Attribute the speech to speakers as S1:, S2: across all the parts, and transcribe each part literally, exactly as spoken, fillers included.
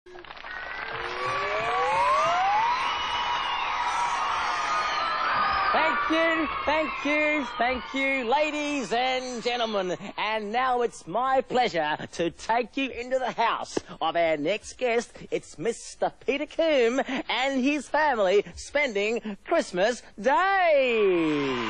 S1: Thank you, thank you, thank you, ladies and gentlemen. And now it's my pleasure to take you into the house of our next guest. It's Mister Peter Coombe and his family spending Christmas Day.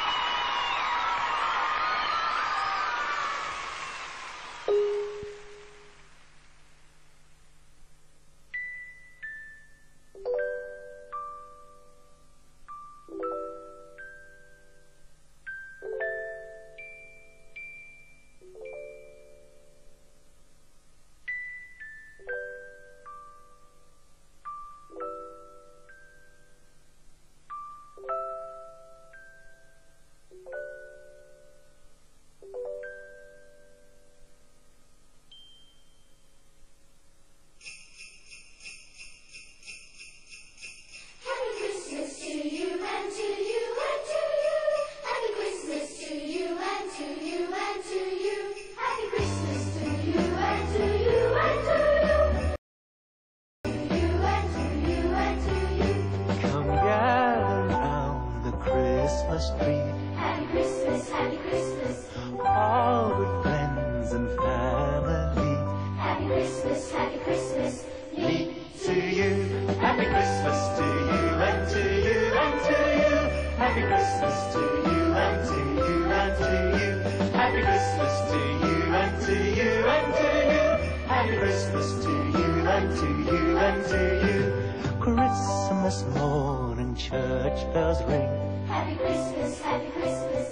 S2: Christmas morning, church bells ring.
S3: Happy Christmas, happy Christmas.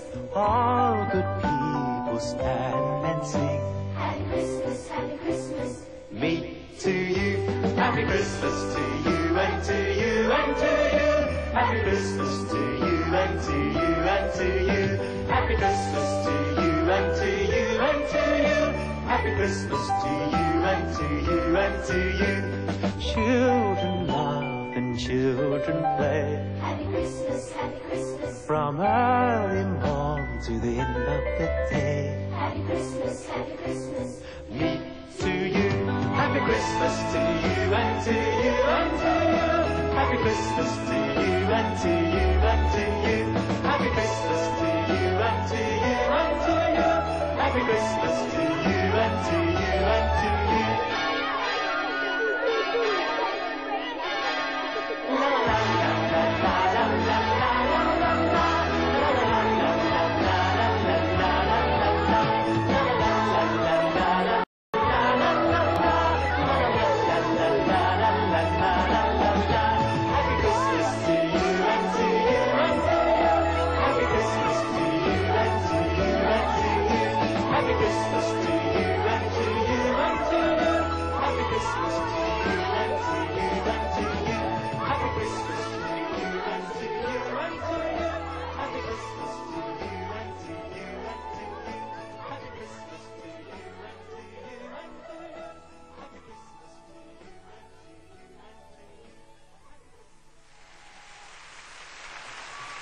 S2: All good people stand and sing.
S3: Happy Christmas, happy Christmas.
S2: Me to you. Happy Christmas to you and to you and to you. Happy Christmas to you and to you and to you. Happy Christmas to you and to you and to you. Happy Christmas to you and to you and to you. Children love and children play.
S3: Happy Christmas, happy Christmas.
S2: From early morn to the end of the day.
S3: Happy Christmas, happy Christmas.
S2: Me to you. Happy Christmas to you and to you and to you. Happy Christmas to you and to you and to you. Happy Christmas to you and to you and to you. Happy Christmas to you and to you.